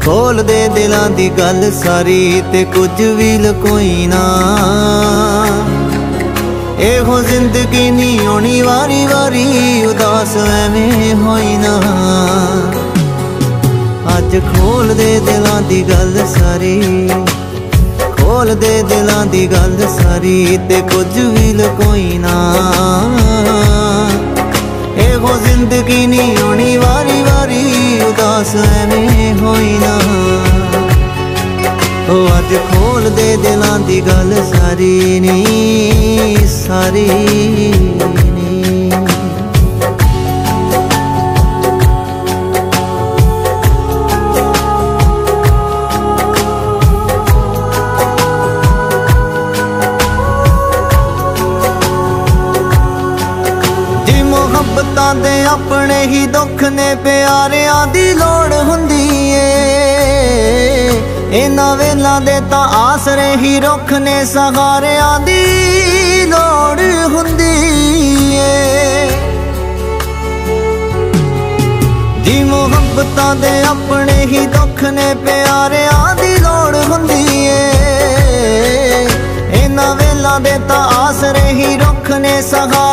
खोल दे दिलां दी गल सारी ते कुछ भी लकोई ना। एहो जिंदगी नी होनी वारी वारी उदास एवें होई ना। अज खोल दे दिलां दी गल सारी, खोल दे दिलां दी गल सारी ते कुछ भी लकोई ना। एहो जिंदगी नी होनी वारी वारी उदास एवें होई ना। ओ अज खोल दे दिलां दी गल सारी नी, सारी नी। मुहब्बतां दे अपने ही दुख ने प्यारियां दी लोड़ हुंदी ए। इन्हां वेलां दे तां आसरे ही रुख ने सहारियां दी लोड़ हुंदी ए। जी मुहब्बतां दे अपने ही दुख ने प्यारियां दी लोड़ हुंदी ए। इन्हां वेलां दे तां आसरे ही रुख ने सहारियां